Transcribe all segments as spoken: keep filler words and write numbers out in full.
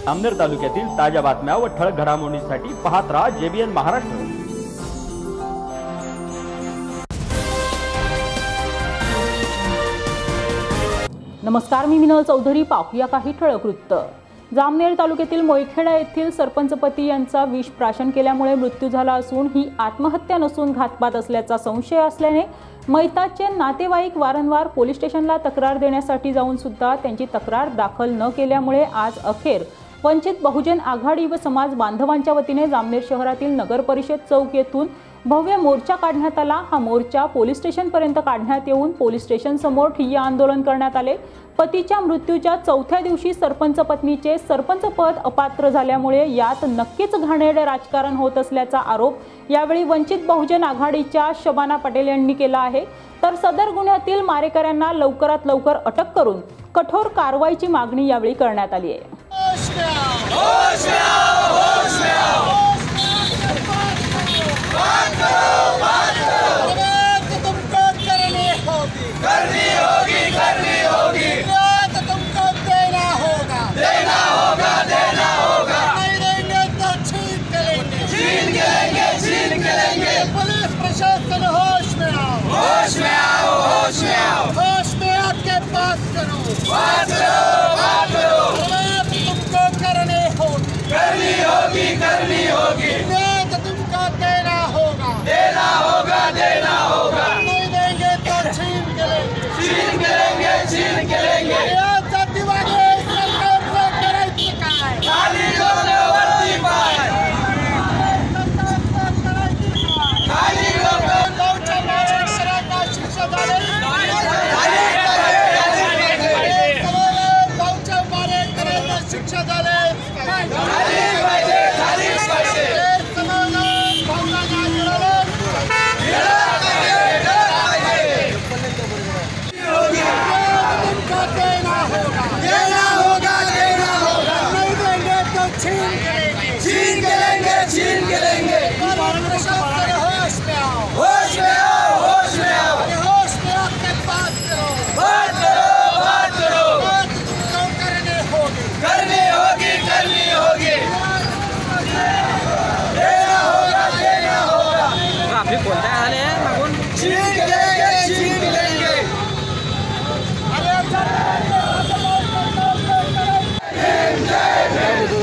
जामनेर तालुक्यातील ताज्या बातम्या व ठळक घडामोडींसाठी पाहत राहा जेबीएन महाराष्ट्र। नमस्कार, मी मिनल चौधरी। पाहूया काही ठळक वृत्त। जामनेर तालुक्यातील मोयखेडा येथील सरपंचपती यांचा विष प्राशन केल्यामुळे मृत्यू झाला असून ही आत्महत्या नसून घातपात असल्याचा संशय असल्याने मैताचे नातेवाईक वारंवार पोलीस स्टेशनला तक्रार देण्यासाठी जाऊन सुद्धा त्यांची तक्रार दाखल न केल्यामुळे आज अखेर वंचित बहुजन आघाडी व समाज बांधवांच्या वतीने जामनेर शहरातील नगर परिषद चौक येथून भव्य मोर्चा काढण्यात आला। हा मोर्चा पोलीस स्टेशन पर्यंत काढण्यात येऊन पोलीस स्टेशन समोर ठिय्या आंदोलन करण्यात आले। पतीच्या मृत्यूच्या चौथ्या दिवशी सरपंच पत्नीचे सरपंच पद अपात्र झाल्यामुळे यात नक्कीच घाणेरडे राजकारण होत असल्याचा आरोप यावेळी वंचित बहुजन आघाडीच्या शबाना पटेल यांनी केला आहे। तर सदर गुन्ह्यातील मारेकऱ्यांना लवकरात लवकर अटक करून कठोर कारवाईची मागणी यावेळी करण्यात आली आहे। बात करो, बात करो, तुमको करनी होगी, करनी होगी, करनी होगी, तुमको देना होगा, देना होगा, देना होगा, नहीं देंगे तो छीन के लेंगे, छीन के लेंगे, छीन के लेंगे। जातिवादी सरकार को कराई शिकायत, खाली लोगों वर्दी पाए, खाली लोगों गौचा मारे सरकार शिक्षा डाले, शिक्षा डाले, खाली पाहिजे, खाली पाहिजे, समाज भावना जुळाले, तुमको देना होगा, देना होगा, देना होगा, नहीं देंगे तो छीन के लेंगे, छीन के लेंगे, छीन के लेंगे। होश में आओ, होश में आओ, होश में आओ, होश में आके बात करो, बात करो, बात करो, बात तुमको करनी होगी, करनी होगी, करनी होगी, देना होगा, देना होगा। ट्रैफिक बोलते हैं हाले मागून छीन के लेंगे, छीन के लेंगे। अरे भीम जय भीम,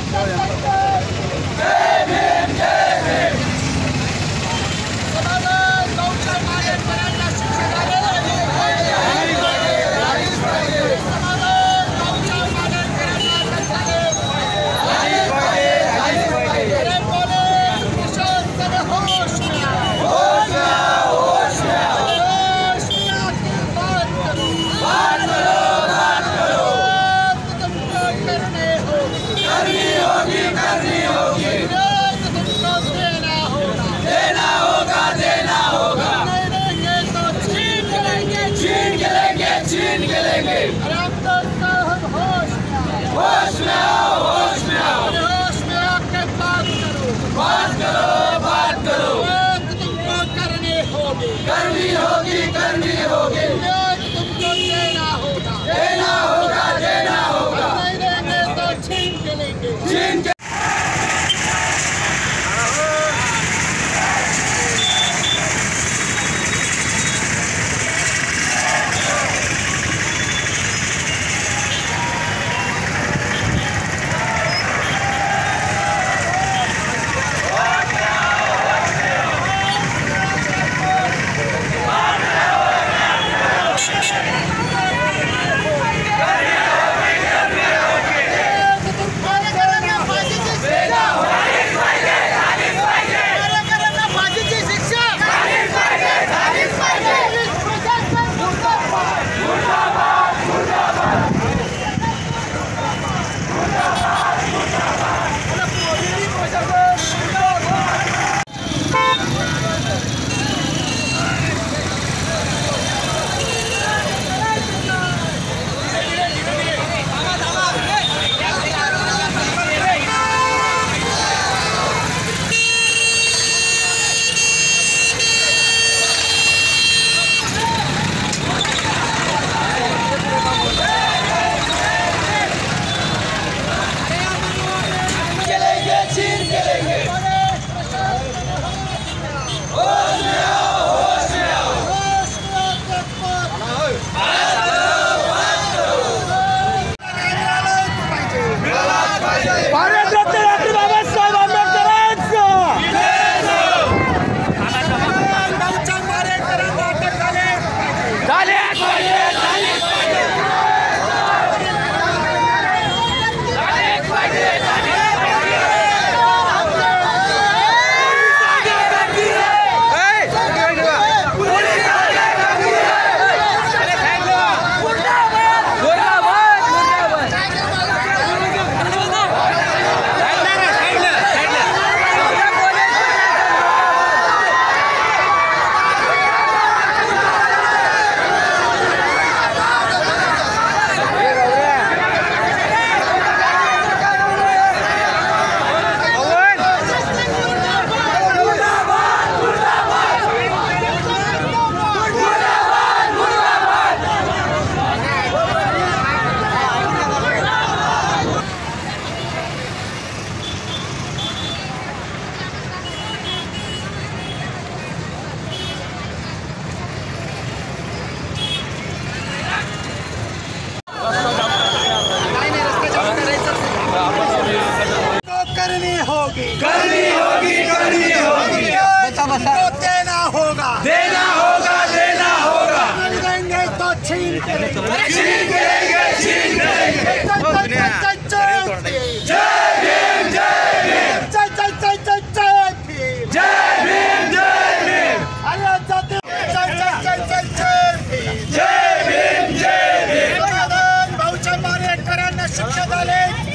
जय भीम, जय भीम। समाज गौचा मारे करायला शिक्षा झाले, होश में आओ, होश में आओ, होश में आके बात करो, बात करो, बात करो, तुमको करनी होगी, करनी होगी, करनी होगी, तुमको देना होगा, देना होगा, देना होगा, नहीं देंगे तो छीन के लेंगे, छीन के।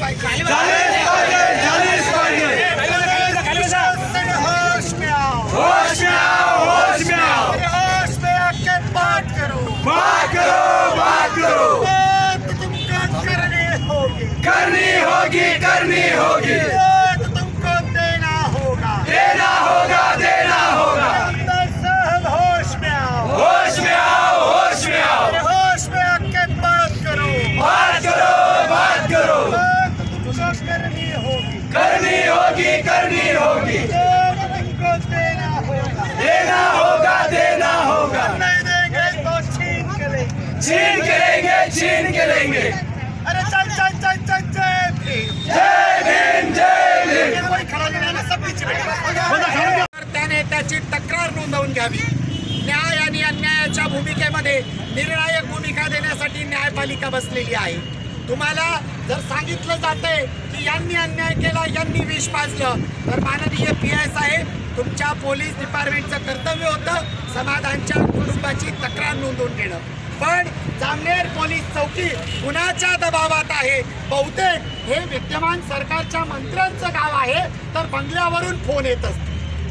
पाहिजे झालीच पाहिजे प्रशासन होश में आओ होश में आओ होश में आओ होश में आके बात करो बात करो बात करो बात तुमको करनी होगी करनी होगी करनी होगी बात तुमको देना होगा देना होगा देना होगा साहब होश में आओ होश में आओ होश में आओ होश में आके बात करो बात करो बात करो बात तुमको करनी होगी करनी होगी करनी होगी तुमको देना होगा देना होगा देना होगा नहीं देंगे तो छीन के लेंगे छीन के लेंगे छीन के लेंगे अरे चल चल चल चल जय भीम जय भीम जय भीम कोई खड़ा नहीं ना सब पीछे बैठे त्याने त्याची तक्रार नोंदवून घ्यावी न्याय आणि अन्यायाच्या भूमिकेमध्ये निर्णायक भूमिका देण्यासाठी न्यायपालिका बसलेली आहे तुम्हाला जर सांगितलं जाते की यांनी अन्याय केला यांनी विष पाजलं तर माननीय पी आय साहेब तुमच्या पोलीस डिपार्टमेंटचं कर्तव्य होतं समाधानच्या कुटुंबाची तक्रार नोंदवून घेणं पण जामनेर पोलीस चौकी कुणाच्या दबावात आहे बहुतेक हे विद्यमान सरकारच्या मंत्र्यांचं गाव आहे तर बंगल्यावरून फोन येत असतो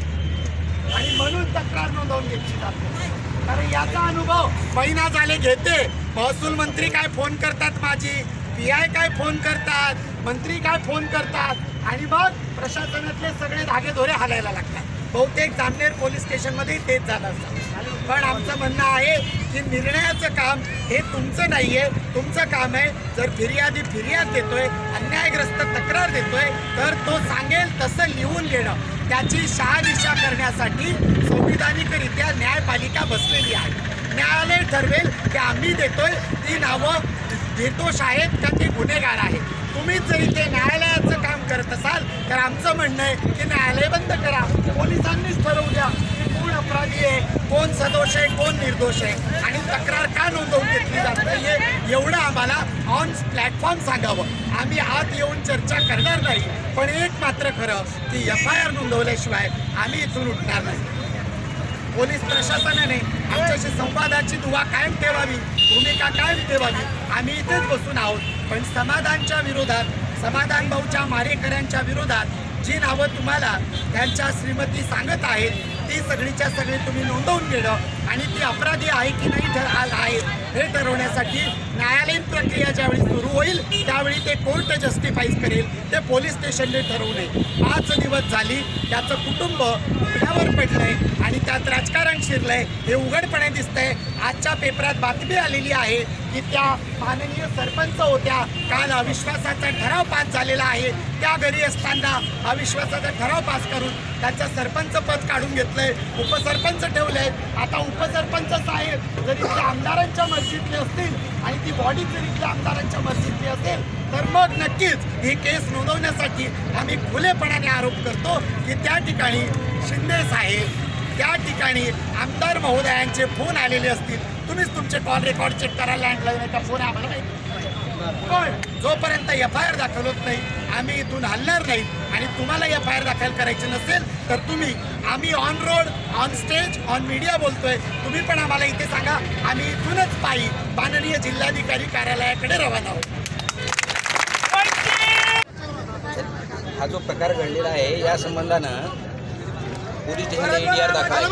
आणि म्हणून तक्रार नोंदवून घेतली जाते कारण याचा अनुभव महिना झाले घेते महसूल मंत्री काय फोन करतात माझी पी आय काय फोन करतात मंत्री काय फोन करतात आणि मग प्रशासनातले सगळे धागेदोरे हालायला लागतात बहुतेक जामनेर पोलीस स्टेशनमध्ये तेच झालं असतं पण आमचं म्हणणं आहे की निर्णयाचं काम हे तुमचं नाही आहे तुमचं काम आहे जर फिर्यादी फिर्याद देतोय अन्यायग्रस्त तक्रार देतोय तर तो सांगेल तसं लिहून घेणं त्याची शहानिशा करण्यासाठी संविधानिकरित्या न्यायपालिका बसलेली आहे न्यायालय ठरवेल की आम्ही देतोय ती नावं निर्दोष आहेत का ते गुन्हेगार आहेत तुम्हीच जरी ते न्यायालयाचं काम करत असाल तर आमचं म्हणणं आहे की न्यायालय बंद करा पोलिसांनीच ठरवू द्या की कोण अपराधी आहे कोण सदोष आहे कोण निर्दोष आहे आणि तक्रार का नोंदवून घेतली जात नाहीये एवढं आम्हाला ऑन प्लॅटफॉर्म सांगावं आम्ही आत येऊन चर्चा करणार नाही पण एक मात्र खरं की एफ आय आर नोंदवल्याशिवाय आम्ही इथून उठणार नाही पोलीस प्रशासनाने आमच्याशी संवादाची दुवा कायम ठेवावी भूमिका कायम ठेवावी आम्ही इथेच बसून आहोत पण समाधानच्या विरोधात समाधान भाऊच्या मारेकऱ्यांच्या विरोधात जी नावं तुम्हाला त्यांच्या श्रीमती सांगत आहेत ती सगळीच्या सगळी तुम्ही नोंदवून घेणं आणि ती अपराधी आहे की नाही ठर आहेत हे ठरवण्यासाठी न्यायालयीन प्रक्रिया ज्यावेळी सुरू होईल त्यावेळी ते कोर्ट जस्टिफाईज करेल ते पोलीस स्टेशनने ठरवू नये पाच दिवस झाली त्याचं कुटुंब उघड्यावर पडलंय आणि त्यात राजकारण शिरलंय हे उघडपणे दिसतंय आजच्या पेपरात बातमी आलेली आहे की त्या माननीय सरपंच होत्या काल अविश्वासाचा ठराव पास झालेला आहे त्या घरी असताना अविश्वासाचा ठराव पास करून त्यांचं सरपंच पद काढून घेतलंय उपसरपंच ठेवलंय आता उपसरपंच साहेब जरी ते आमदारांच्या मर्जीतले असतील आणि ती बॉडी जरी इथल्या आमदारांच्या मर्जीतली असेल तर मग नक्कीच ही केस नोंदवण्यासाठी आम्ही खुलेपणाने आरोप करतो की त्या ठिकाणी शिंदे साहेब त्या ठिकाणी आमदार महोदयांचे फोन आलेले असतील तुम्हीच तुमचे कॉल रेकॉर्ड चेक करायला लँडलाईन का फोन आम्हाला माहिती पण जोपर्यंत एफ आय आर दाखल होत नाही आम्ही इथून हलणार नाही आणि तुम्हाला एफ आय आर दाखल करायची नसेल तर तुम्ही आम्ही on road on stage on media बोलतोय तुम्ही पण आम्हाला इथे सांगा आम्ही इथूनच पायी माननीय जिल्हाधिकारी कार्यालयाकडे रवाना आहोत हा जो प्रकार घडलेला आहे या संबंधानं पोलीस स्टेशनला ए डी आर दाखल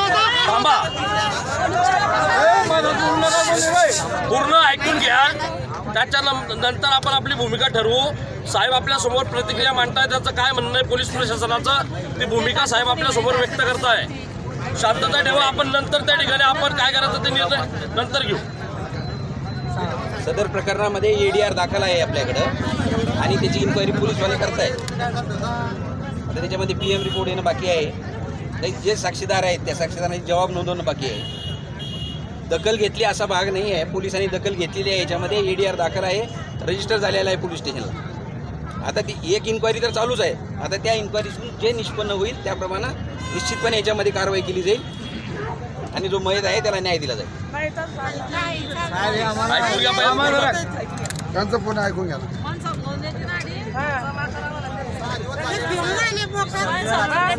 पूर्ण ऐकून घ्या त्याच्यानंतर आपण आपली भूमिका ठरवू साहेब आपल्या समोर प्रतिक्रिया मांडताय त्याचं काय म्हणणं आहे पोलीस प्रशासनाचं ती भूमिका साहेब आपल्या समोर व्यक्त करताय शांतता ठेवा आपण नंतर त्या ठिकाणी आपण काय करायचं ते निर्णय नंतर घेऊ सदर प्रकरणामध्ये ए डी आर दाखल आहे आपल्याकडं आणि त्याची इन्क्वायरी पोलीसवाले करतायत आता त्याच्यामध्ये पी एम रिपोर्ट येणं बाकी आहे काही जे साक्षीदार आहेत त्या साक्षीदारांचे जबाब नोंदवणं बाकी आहे दखल घेतली असा भाग नाही आहे पोलिसांनी दखल घेतलेली आहे याच्यामध्ये ए डी आर दाखल आहे रजिस्टर झालेला आहे पोलीस स्टेशनला आता ती एक इन्क्वायरी तर चालूच आहे आता त्या इन्क्वायरीतून जे निष्पन्न होईल त्याप्रमाणे निश्चितपणे याच्यामध्ये कारवाई केली जाईल आणि जो मयत आहे त्याला न्याय दिला जाईल त्यांचं पुन्हा ऐकून घ्या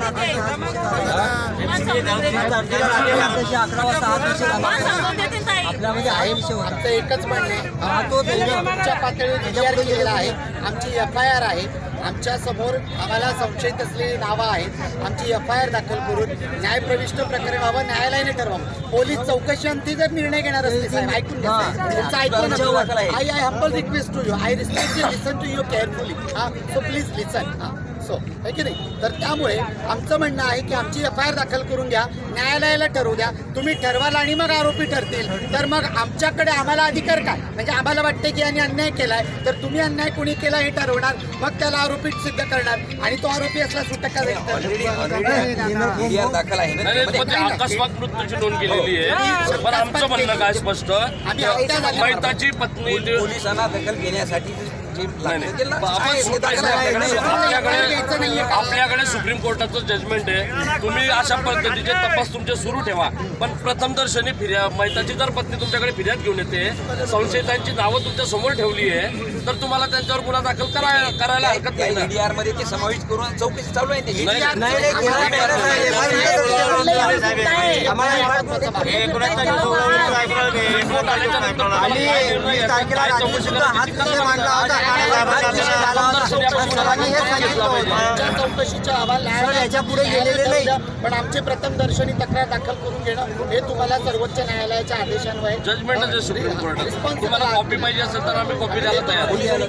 अकरा वाजता साहेब आमचं एकच म्हणणे तुमच्या पातळीवर विचार केलेला आहे, आमची एफ आय आर आहे, आमच्या समोर आम्हाला संशयित असलेली नावं आहेत, आमची एफ आय आर दाखल करून न्यायप्रविष्ट प्रकरण व्हावं, न्यायालयाने ठरवावं. पोलीस चौकशी अंती जर निर्णय घेणार असते साहेब ऐकून घ्या, तुमचं ऐकून I I humble request to you, I respect you, listen to you carefully. हां, सो प्लीज लिसन. हां, सो आहे की नाही. तर त्यामुळे आमचं म्हणणं आहे की आमची एफ आय आर दाखल करून घ्या, न्यायालयाला ठरवू द्या. तुम्ही ठरवाल आणि मग आरोपी ठरतील तर मग आमच्याकडे आम्हाला अधिकार काय? म्हणजे आम्हाला वाटते की यांनी अन्याय केलाय, तर तुम्ही अन्याय कोणी केला हे ठरवणार, मग त्याला आरोपी सिद्ध करणार आणि तो आरोपी असला सुटका दाखल आहे ना, अकस्मात मृत्यूची नोंद केलेली आहे. पण आमचं म्हणणं काय स्पष्ट, मैताची पत्नी पोलिसांना दखल घेण्यासाठी आपल्याकडे सुप्रीम कोर्टाचं जजमेंट आहे. तुम्ही अशा पद्धतीचे तपास तुमचे सुरू ठेवा, पण प्रथमदर्शनी फिर्याद मैताची जर पत्नी तुमच्याकडे फिर्याद घेऊन येते, संशयितांची नावं तुमच्या समोर ठेवली आहे, तर तुम्हाला त्यांच्यावर गुन्हा दाखल करायला हरकत नाही. ईडीआर मध्ये ते समाविष्ट करून चौकशी चालू आहे त्याची. चौकशीचा अहवाल न्यायालयाच्या पुढे गेलेले नाही, पण आमची प्रथम दर्शनी तक्रार दाखल करून घेणं हे तुम्हाला सर्वोच्च न्यायालयाच्या आदेशान्वये जजमेंट आहे सुप्रीम कोर्टात. तुम्हाला कॉपी पाहिजे असेल तर आम्ही कॉपी द्यायला तयार.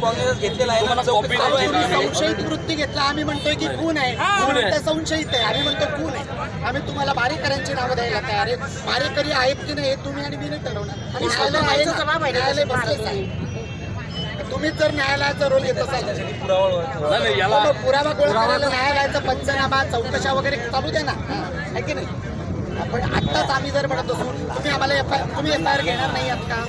संशयित वृत्ती घेतला, आम्ही म्हणतोय की खून आहे, संशयित आहे, आम्ही म्हणतो खून आहे. आम्ही तुम्हाला मारेकऱ्यांची नावं द्यायला तयार आहे. मारेकरी आहेत की नाही हे तुम्ही आणि मी नाही ठरवणार. आणि न्यायालय बसलेच आहे. तुम्ही जर न्यायालयाचा रोल घेत असाल तर पुरावा गोळा करायला न्यायालयाचा पंचनामा चौकशा वगैरे चालू द्या ना, आहे की नाही. पण आत्ताच आम्ही जर म्हणत असू तुम्ही आम्हाला एफ आय आर तुम्ही एफ आय आर घेणार नाही आहात का?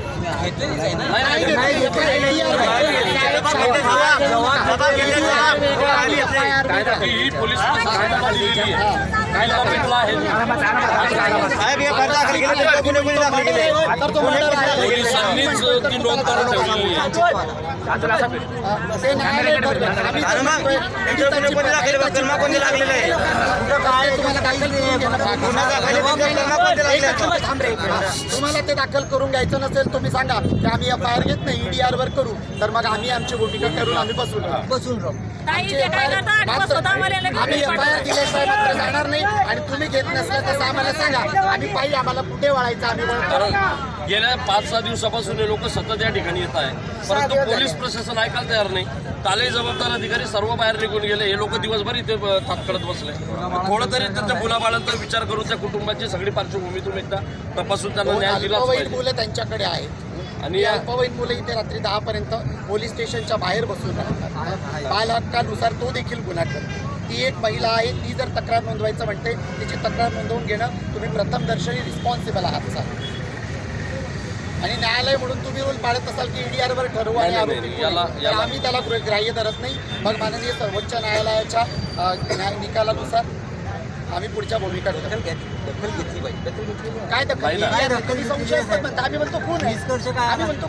तुम्हाला ते दाखल करून घ्यायचं नसेल तुम्ही सांगा की आम्ही एफ आय आर घेत नाही, ईडीआर वर करू, तर मग आम्ही आमची भूमिका करून आम्ही बसून बसून राहू. आम्ही एफ आय आर दिल्याशिवाय मात्र जाणार नाही. आणि तुम्ही घेत नसला तसं आम्हाला सांगा, आम्ही पाहिजे आम्हाला कुठे वळायचं आम्ही वळतो. गेल्या पाच सहा दिवसापासून हे लोक सतत या ठिकाणी येत आहे, परंतु पोलीस प्रशासन ऐकायला तयार नाही. कालही जबाबदार अधिकारी सर्व बाहेर निघून गेले, हे लोक दिवसभर इथे तात्काळत बसले. थोडं तरी त्यांच्या मुलाबाळांचा विचार करून त्या कुटुंबाची सगळी पार्श्वभूमी तुम्ही एकदा तपासून त्यांना न्याय दिला पाहिजे. मुलं त्यांच्याकडे आहेत आणि अल्पवयीन मुलं इथे रात्री दहा पर्यंत पोलीस स्टेशनच्या बाहेर बसून राहतात. बाल हक्कानुसार तो देखील गुन्हा करतो. ती एक महिला आहे, ती जर तक्रार नोंदवायचं म्हणते, तिची तक्रार नोंदवून घेणं तुम्ही प्रथम दर्शनी रिस्पॉन्सिबल आहात सर. आणि न्यायालय म्हणून तुम्ही रोल पाळत असाल की ईडीआर वर ठरवू आणि आम्ही त्याला ग्राह्य धरत नाही. मग माननीय सर्वोच्च न्यायालयाच्या निकालानुसार आम्ही पुढच्या भूमिका दखल घेतली पाहिजे. काय दखल संशय असतात आम्ही म्हणतो कोण आहे, आम्ही म्हणतो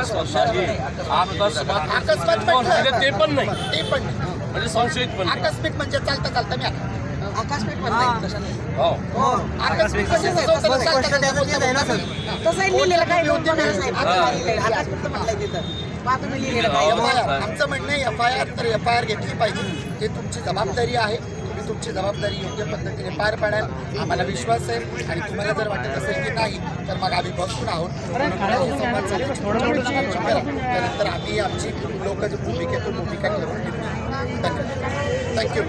अकस्मात ते पण नाही, ते पण नाही म्हणजे संशयित पण आकस्मिक म्हणजे चालता चालता मी आकस्मिक हो आकस्मिक म्हणजे आमचं म्हणणं एफ आय आर तर एफ आय आर घेतली पाहिजे, ते तुमची जबाबदारी आहे. तुम्ही तुमची जबाबदारी योग्य पद्धतीने पार पाडाल, आम्हाला विश्वास आहे. आणि तुम्हाला जर वाटत असेल की नाही तर मग आम्ही बसून आहोत, त्यानंतर आम्ही आमची लोक भूमिकेतून भूमिका करून थँक्यू.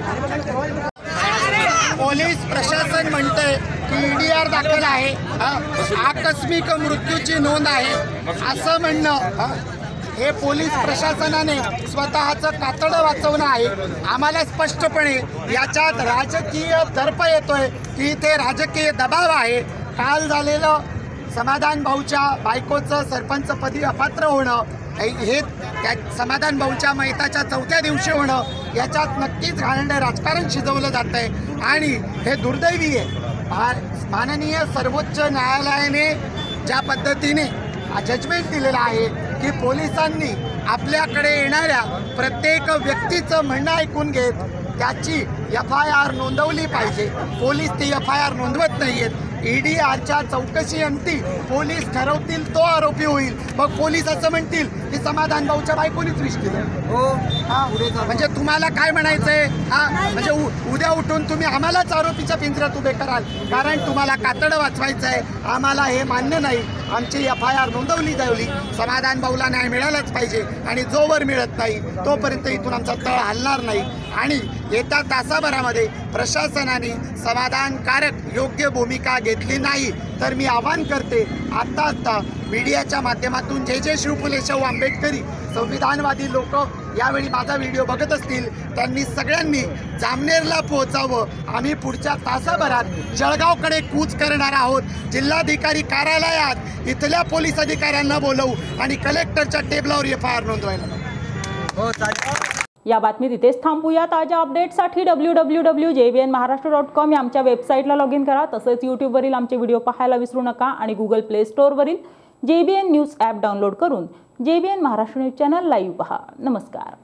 पोलीस प्रशासन म्हणतंय की ईडीआर दाखल आहे, आकस्मिक मृत्यूची नोंद आहे असं म्हणणं हे पोलीस प्रशासनाने स्वतःचं कातडं वाचवणं आहे. आम्हाला स्पष्टपणे याच्यात राजकीय दर्प येतोय की इथे राजकीय दबाव आहे. काल झालेलं समाधान भाऊच्या बायकोचं सरपंचपदी अपात्र होणं, हे त्या समाधान भाऊच्या मैताच्या चौथ्या दिवशी होणं, याच्यात नक्कीच घाणेरडं राजकारण शिजवलं जात आहे आणि हे दुर्दैवी आहे. माननीय सर्वोच्च न्यायालयाने ज्या पद्धतीने जजमेंट दिलेलं आहे की पोलिसांनी आपल्याकडे येणाऱ्या प्रत्येक व्यक्तीचं म्हणणं ऐकून घेत त्याची एफ आय आर नोंदवली पाहिजे. पोलीस ती एफ आय आर नोंदवत नाही आहेत. ईडी आरच्या चौकशी अंती पोलीस ठरवतील तो आरोपी होईल. मग पोलीस असं म्हणतील की समाधान भाऊच्या बायकोनीच विष केलं. हो हा म्हणजे तुम्हाला काय म्हणायचंय? हा म्हणजे उ- उद्या उठून तुम्ही आम्हालाच आरोपीच्या पिंजऱ्यात उभे कराल कारण तुम्हाला कातडं वाचवायचं आहे. आम्हाला हे मान्य नाही. आमची एफ आय आर नोंदवली जावली. समाधान भाऊला न्याय मिळालाच पाहिजे आणि जोवर मिळत नाही तोपर्यंत इथून आमचा तळ हलणार नाही. आणि येत्या तासाभरामध्ये प्रशासनाने समाधानकारक योग्य भूमिका घेतली नाही तर मी आवाहन करते आत्ता आत्ता मीडियाच्या माध्यमातून जे जे शिवफुले शाहू आंबेडकरी संविधानवादी लोक यावेळी माझा व्हिडिओ बघत असतील त्यांनी सगळ्यांनी जामनेरला पोहोचावं. आम्ही पुढच्या तासाभरात जळगावकडे कूच करणार आहोत. जिल्हाधिकारी कार्यालयात इथल्या पोलीस अधिकाऱ्यांना बोलवू आणि कलेक्टरच्या टेबलावर एफ आय आर नोंदवायला. हो चालेल. या बातमीत इथेच थांबूया. ताज्या अपडेटसाठी W W W J B N Maharashtra dot com या आमच्या वेबसाईटला लॉग इन करा. तसेच यूट्यूबवरील आमचे व्हिडिओ पाहायला विसरू नका आणि गुगल प्ले स्टोअरवरील J B N news app download करून J B N Maharashtra news channel live पहा. नमस्कार.